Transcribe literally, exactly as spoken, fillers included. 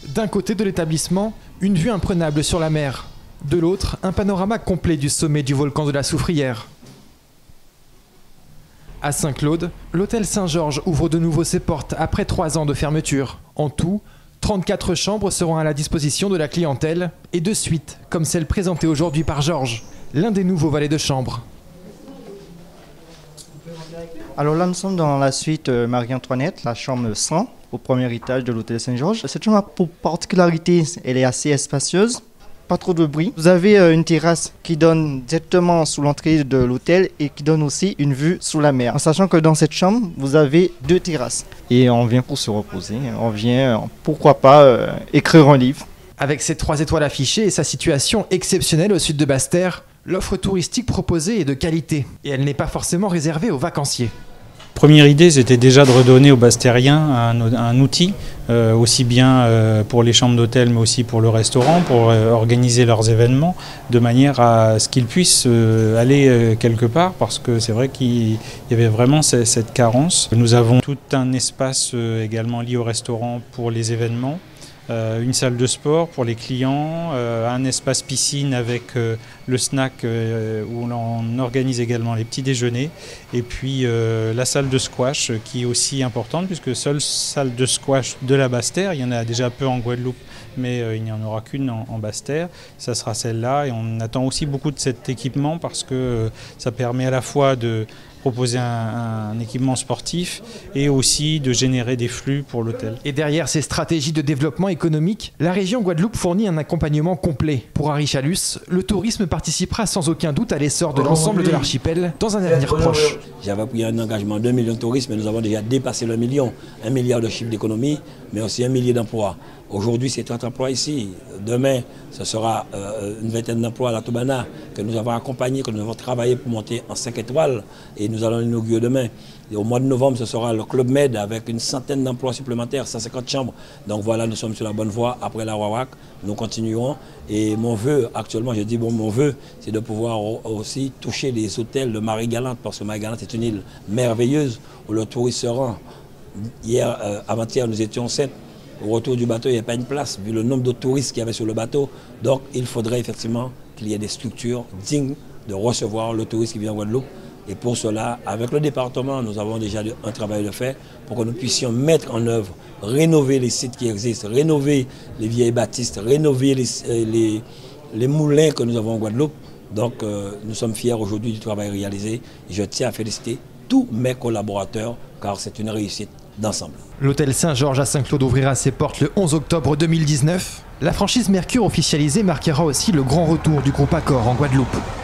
D'un côté de l'établissement, une vue imprenable sur la mer. De l'autre, un panorama complet du sommet du volcan de la Soufrière. À Saint-Claude, l'hôtel Saint-Georges ouvre de nouveau ses portes après trois ans de fermeture. En tout, trente-quatre chambres seront à la disposition de la clientèle et de suites, comme celle présentée aujourd'hui par Georges, l'un des nouveaux valets de chambre. Alors là, nous sommes dans la suite Marie-Antoinette, la chambre cent, au premier étage de l'hôtel Saint-Georges. Cette chambre a pour particularité, elle est assez spacieuse. Pas trop de bruit. Vous avez une terrasse qui donne directement sous l'entrée de l'hôtel et qui donne aussi une vue sur la mer. En sachant que dans cette chambre, vous avez deux terrasses. Et on vient pour se reposer. On vient, pourquoi pas, euh, écrire un livre. Avec ses trois étoiles affichées et sa situation exceptionnelle au sud de Basse-Terre, l'offre touristique proposée est de qualité. Et elle n'est pas forcément réservée aux vacanciers. Première idée, c'était déjà de redonner aux Bastériens un, un outil, euh, aussi bien euh, pour les chambres d'hôtel, mais aussi pour le restaurant, pour euh, organiser leurs événements, de manière à ce qu'ils puissent euh, aller euh, quelque part, parce que c'est vrai qu'il y avait vraiment cette, cette carence. Nous avons tout un espace euh, également lié au restaurant pour les événements. Euh, une salle de sport pour les clients, euh, un espace piscine avec euh, le snack euh, où l'on organise également les petits déjeuners, et puis euh, la salle de squash euh, qui est aussi importante, puisque seule salle de squash de la Basse-Terre, il y en a déjà peu en Guadeloupe, mais euh, il n'y en aura qu'une en, en Basse-Terre, ça sera celle-là, et on attend aussi beaucoup de cet équipement parce que euh, ça permet à la fois de proposer un, un équipement sportif et aussi de générer des flux pour l'hôtel. Et derrière ces stratégies de développement économique, la région Guadeloupe fournit un accompagnement complet. Pour Harry Chalus, le tourisme participera sans aucun doute à l'essor de l'ensemble de l'archipel dans un avenir proche. J'avais pris un engagement de deux millions de touristes, mais nous avons déjà dépassé le million. Un milliard de chiffre d'économie, mais aussi un millier d'emplois. Aujourd'hui, c'est trente emplois ici. Demain, ce sera euh, une vingtaine d'emplois à la Tobana que nous avons accompagné, que nous avons travaillé pour monter en cinq étoiles. Et nous allons l'inaugurer demain. Et au mois de novembre, ce sera le Club Med avec une centaine d'emplois supplémentaires, cent cinquante chambres. Donc voilà, nous sommes sur la bonne voie. Après la Wawak, nous continuerons. Et mon vœu, actuellement, je dis bon, mon vœu, c'est de pouvoir aussi toucher les hôtels de Marie-Galante, parce que Marie-Galante est une île merveilleuse où le touriste se rend. Hier, euh, avant-hier, nous étions sept. Au retour du bateau, il n'y a pas une place, vu le nombre de touristes qu'il y avait sur le bateau. Donc, il faudrait effectivement qu'il y ait des structures dignes de recevoir le touriste qui vient en Guadeloupe. Et pour cela, avec le département, nous avons déjà un travail de fait pour que nous puissions mettre en œuvre, rénover les sites qui existent, rénover les vieilles bâtisses, rénover les, les, les moulins que nous avons en Guadeloupe. Donc, euh, nous sommes fiers aujourd'hui du travail réalisé. Et je tiens à féliciter tous mes collaborateurs, car c'est une réussite d'ensemble. L'hôtel Saint-Georges à Saint-Claude ouvrira ses portes le onze octobre deux mille dix-neuf. La franchise Mercure officialisée marquera aussi le grand retour du groupe Accor en Guadeloupe.